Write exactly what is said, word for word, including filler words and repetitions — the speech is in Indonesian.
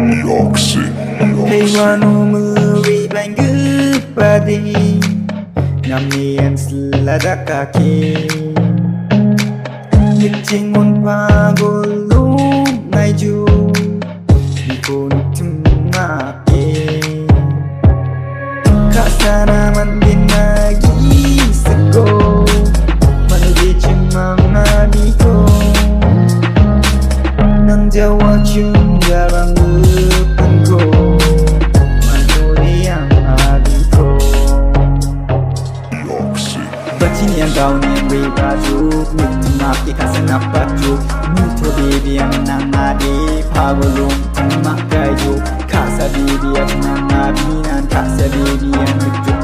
Yoxi. Heywanu muri bangı padi Namian selada kaki Kecing pagulu ngaju Ikun temake Kasana mandin lagi sego Manuji cimang nabiko Nang Jawa cunga banggupanko Manuri yang abiko Yoxi. Bacini yang kau ni yang berbaju Mitu maki kasana patu Mitu bibi yang nangadi Pagulung temak kayu Kasa bibi yang nangabinan Kasa bibi yang lucu